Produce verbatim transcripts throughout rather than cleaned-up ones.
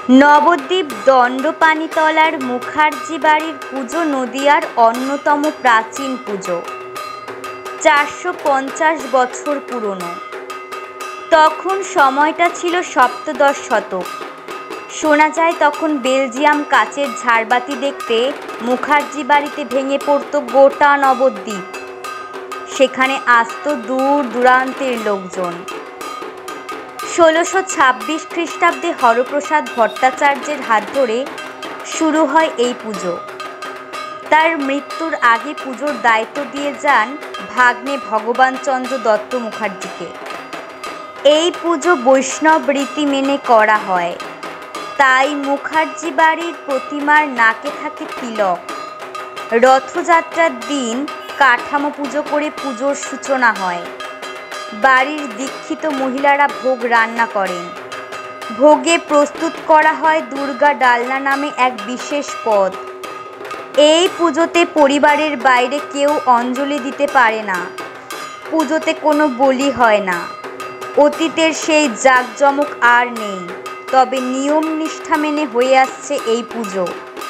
নবদ্বীপ দণ্ডপাণিতলার মুখার্জি বাড়ির পুজো নদিয়ার অন্যতম প্রাচীন পুজো। চারশো পঞ্চাশ বছর পুরনো। তখন সময়টা ছিল সপ্তদশ শতক। শোনা যায় তখন বেলজিয়াম কাচের ঝাড়বাতি দেখতে মুখার্জি বাড়িতে ভেঙে পড়তো গোটা নবদ্বীপ। সেখানে আসতো দূর দূরান্তের লোকজন। ষোলোশো ছাব্বিশ খ্রিস্টাব্দে হরপ্রসাদ ভট্টাচার্যের হাত ধরে শুরু হয় এই পুজো। তার মৃত্যুর আগে পুজোর দায়িত্ব দিয়ে যান ভাগ্নে ভগবানচন্দ্র দত্ত মুখার্জিকে। এই পুজো বৈষ্ণব রীতি মেনে করা হয়, তাই মুখার্জি বাড়ির প্রতিমার নাকে থাকে তিলক। রথযাত্রার দিন কাঠামো পুজো করে পুজোর সূচনা হয়। বাড়ির দীক্ষিত মহিলারা ভোগ রান্না করেন। ভোগে প্রস্তুত করা হয় দুর্গা ডালনা নামে এক বিশেষ পদ। এই পুজোতে পরিবারের বাইরে কেউ অঞ্জলি দিতে পারে না। পুজোতে কোনো বলি হয় না। অতীতের সেই জাঁকজমক আর নেই, তবে নিয়ম নিষ্ঠা মেনে হয়ে আসছে এই পুজো।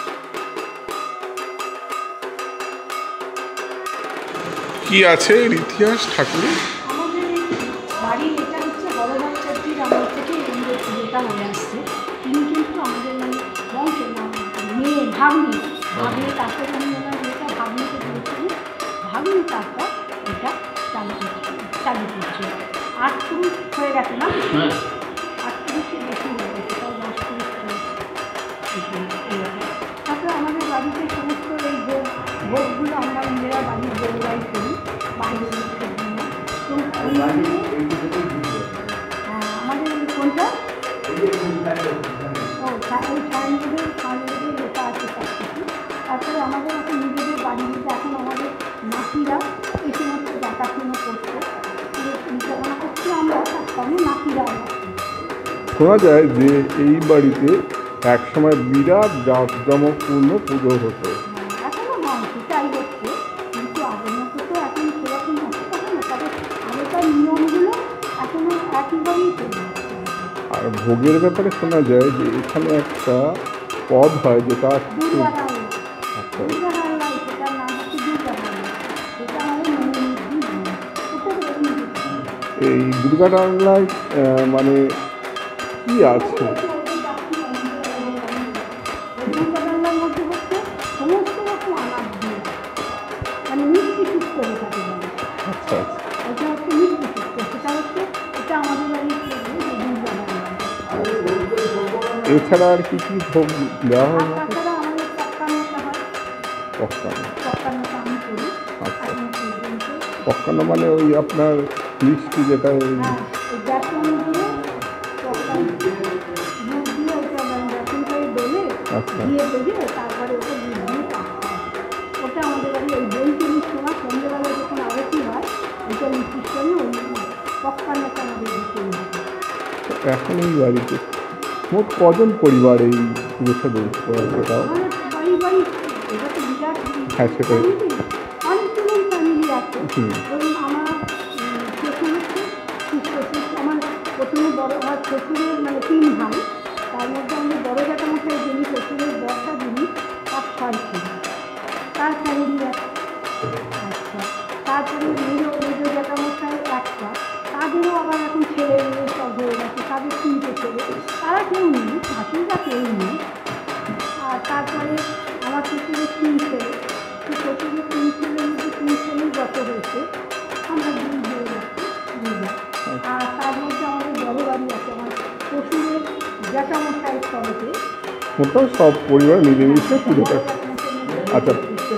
কি আছে এর ইতিহাস ঠাকুর? আমাদের বাড়ির এটা হচ্ছে বড়বাচ্চাটির আমার থেকে এই পুজোটা হয়ে আসছে। তিনি কিন্তু আমাদের মানে বংশের নাম মেয়ে ভাগ্নি ভাগ্নি তারপরে আমি ওনার মেয়েটা ভাগ্নিকে দিয়েছিলেন। ভাগ্নি তারপর এটা চালু করছে চালু করছে আট পুরুষ হয়ে গেছে না, আট পুরুষের বেশি হয়ে গেছে, তাও দশ পুরুষ হয়েছে। তারপরে আমাদের বাড়িতে সমস্ত এই ভোগ ভোগগুলো আমরা নিজেরা বাড়ির বউরাই করি বাইরের লোকের জন্য। তো আমাদের কোনটা ও ওই সাইনবোর্ডের সাইনবোর্ডের লেখা আছে সব কিছু। তারপরে আমাদের এখন নিজেদের বাড়িতে এখন আমাদের নাতিরা এই সমস্ত দেখাশুনো করছে, পরিচালনা করছি আমরা, তার সঙ্গে নাতিরা। শোনা যায় যে এই বাড়িতে একসময় বিরাট জাঁকজমকপূর্ণ পুজো হতো। এখনো নয়, সেটাই হচ্ছে, কিন্তু আগের মতো তো এখন সেরকম হতে পারে না। তবে আগেকার নিয়মগুলো এখনো একইভাবেই চলে। আর ভোগের ব্যাপারে শোনা যায় যে এখানে একটা পদ হয় যেটা এই দুর্গা ডালনায় মানে কি আছে? সমস্ত রকম আনাজ দিয়ে মানে মিষ্টি সুস্থ হয়ে থাকে। আচ্ছা, এটা হচ্ছে মিষ্টি সুস্থ, সেটা হচ্ছে এটা আমাদের বাড়ির। এছাড়া আর কি কি ভোগ দেওয়া হয়? তাছাড়া আমাদের পক্কানোটা হয়। পক্কানো পক্কানোটা আমি করি। আচ্ছা, পক্কানো মানে ওই আপনার মিষ্টি যেটা ওই বেসন দিয়ে পক্কানো দুধ দিয়ে ওটা বেসনটাই ডলে দিয়ে দেবে, তারপরে ওটা দুধ দিয়ে পাকতে হয়। ওটা আমাদের বাড়ি ওই দই চিনির সময় সন্ধ্যেবেলা যখন আরতি হয় ওইটা মিষ্টির সঙ্গে ওই পক্কানোটা আমাদের দিতে হয়। এখন এই বাড়িতে মোট কজন পরিবার এই পুজোটা ওটাও? বাড়ি বাড়ি এটা তো বিরাট, হ্যাঁ সেটাই, অনেকগুলো ফ্যামিলি আছে। ধরুন আমার শ্বশুর হচ্ছে শ্বশুর, আমার প্রথমে বড় আমার শ্বশুরের মানে তিন ভাই, তার মধ্যে আমাদের বড় জ্যাঠামশাই যিনি শ্বশুরের বর্ষা যিনি তার ছয় ছিল, তার ফ্যামিলি আছে। আচ্ছা, তারপরে মেজো মেজো জ্যাঠামশাই একটা, তাদেরও আবার এখন ছেলে মেয়ে সব হয়ে গেছে, তাদের তিনটে ছেলে, তারা কেউ নেই, ভাতিজা কেউ নেই। আর তারপরে আমার শ্বশুরের তিন ছেলে, সেই শ্বশুরের তিন ছেলের মধ্যে তিন ছেলেই যত হয়েছে, আমরা দুই হয়ে যাচ্ছি দুই। আর তার মধ্যে আমাদের বড় বাড়ি আছে আমার শ্বশুরের জ্যাঠামশাইয়ের তরফে। মোটাও সব পরিবার মিলেমিশে পুজোটা। আচ্ছা,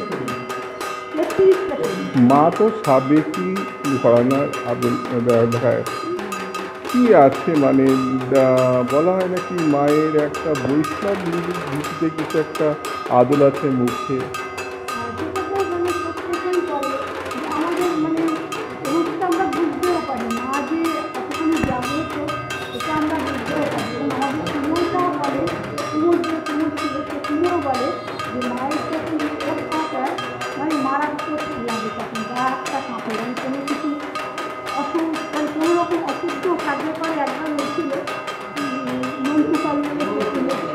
মা তো সাবেকি ঘরানার দেখায় কি আছে মানে বলা হয় নাকি মায়ের একটা বৈষ্ণব নীতিতে কিছু একটা আদল আছে মুখে। আমাদের মানে রূপটা আমরা বুঝতেও পারি, মা যে কতখানি জাগ্রত এটা আমরা বুঝতেও পারি। এবং আমাদের কুমোরটাও বলে, কুমোর যে কুমোর ছিল সে কুমোরও বলে যে মায়ের যখন চোখ কাঁপায় মানে মারাত্মক লাগে, তখন গা হাতটা কাঁপে, মানে কোনো কিছু অসুখ মানে কোনো রকম অসুস্থ থাকলে পরে একবার হয়েছিল মন্ত্রী পালিয়ে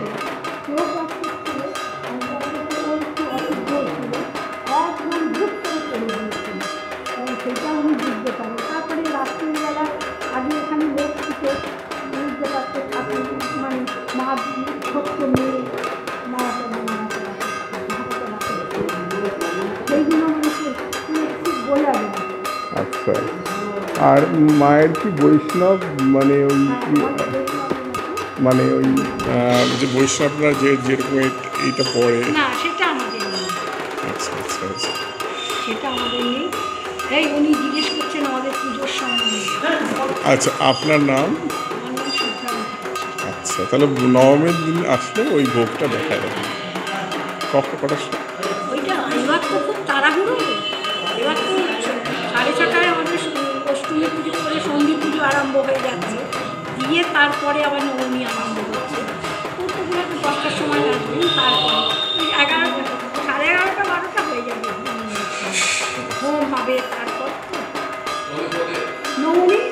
বিষয়। আর মায়ের কি বৈষ্ণব মানে ওই কি মানে ওই আহ, যে বৈষ্ণবরা যে যেরকম এ- এইটা পড়ে? না, সেটা আমাদের নেই, আচ্ছা আচ্ছা আচ্ছা সেটা আমাদের নেই। এই উনি জিজ্ঞেস করছেন আমাদের পুজোর সম্বন্ধে। আচ্ছা আপনার নাম? আমার নাম সুধা মুখার্জি। আচ্ছা, তাহলে নবমীর দিন আসলে ওই ভোগটা দেখা যাবে। কখন কটার সময়? ওইটা এবার তো খুব তাড়াহুড়ো, এবার তো সাড়ে ছটায় আমাদের অষ্টমী পুজো করে সন্ধি পুজো আরম্ভ হয়ে যাচ্ছে, দিয়ে তারপরে আবার নবমী আরম্ভ হচ্ছে। পুজোগুলো তো দশটার সময় আসবেন, তারপরে ওই এগারোটা সাড়ে এগারোটা বারোটা হয়ে যাবে, হোম হবে তারপর। তো নবমী